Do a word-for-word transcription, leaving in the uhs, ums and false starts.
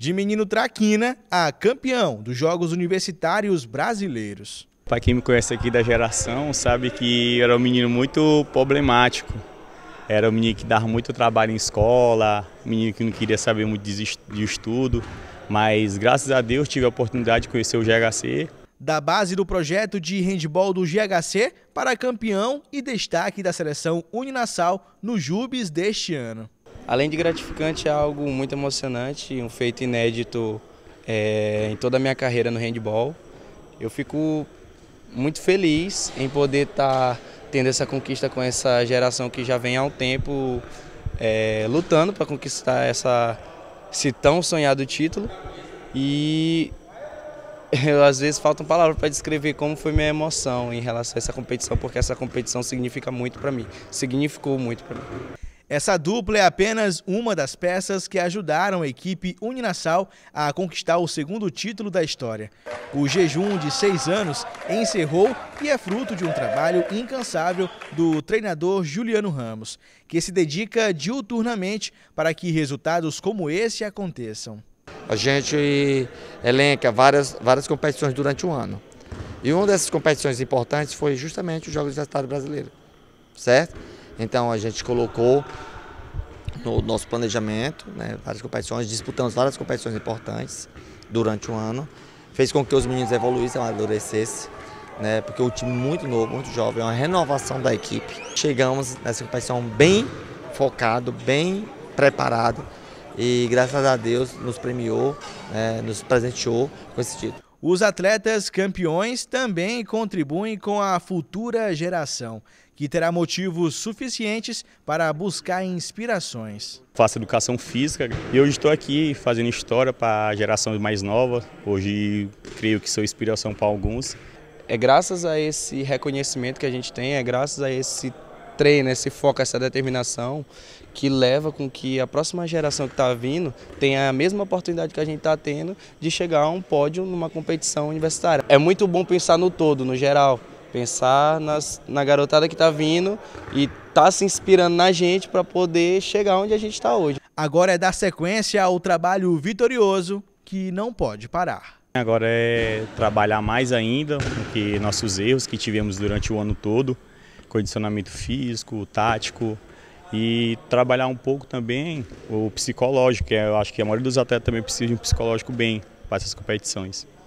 De menino traquina a campeão dos Jogos Universitários Brasileiros. Para quem me conhece aqui da geração, sabe que era um menino muito problemático. Era um menino que dava muito trabalho em escola, um menino que não queria saber muito de estudo, mas graças a Deus tive a oportunidade de conhecer o G H C. Da base do projeto de handebol do G H C para campeão e destaque da seleção Uninassal no Jubes deste ano. Além de gratificante, é algo muito emocionante, um feito inédito é, em toda a minha carreira no handebol. Eu fico muito feliz em poder estar tendo essa conquista com essa geração que já vem há um tempo é, lutando para conquistar essa, esse tão sonhado título. E eu, às vezes faltam palavras para descrever como foi minha emoção em relação a essa competição, porque essa competição significa muito para mim, significou muito para mim. Essa dupla é apenas uma das peças que ajudaram a equipe Uninassal a conquistar o segundo título da história. O jejum de seis anos encerrou e é fruto de um trabalho incansável do treinador Juliano Ramos, que se dedica diuturnamente para que resultados como esse aconteçam. A gente elenca várias, várias competições durante o ano. E uma dessas competições importantes foi justamente os Jogos Universitários Brasileiros, certo? Então a gente colocou no nosso planejamento, né, várias competições, disputamos várias competições importantes durante o ano. Fez com que os meninos evoluíssem, amadurecessem, né, porque o time muito novo, muito jovem, é uma renovação da equipe. Chegamos nessa competição bem focado, bem preparado e graças a Deus nos premiou, né, nos presenteou com esse título. Os atletas campeões também contribuem com a futura geração, que terá motivos suficientes para buscar inspirações. Faço educação física e hoje estou aqui fazendo história para a geração mais nova. Hoje creio que sou inspiração para alguns. É graças a esse reconhecimento que a gente tem, é graças a esse treino, esse foco, essa determinação que leva com que a próxima geração que está vindo tenha a mesma oportunidade que a gente está tendo de chegar a um pódio numa competição universitária. É muito bom pensar no todo, no geral, pensar nas, na garotada que está vindo e tá se inspirando na gente para poder chegar onde a gente está hoje. Agora é dar sequência ao trabalho vitorioso que não pode parar. Agora é trabalhar mais ainda do que nossos erros que tivemos durante o ano todo, condicionamento físico, tático, e trabalhar um pouco também o psicológico, que eu acho que a maioria dos atletas também precisa de um psicológico bem para essas competições.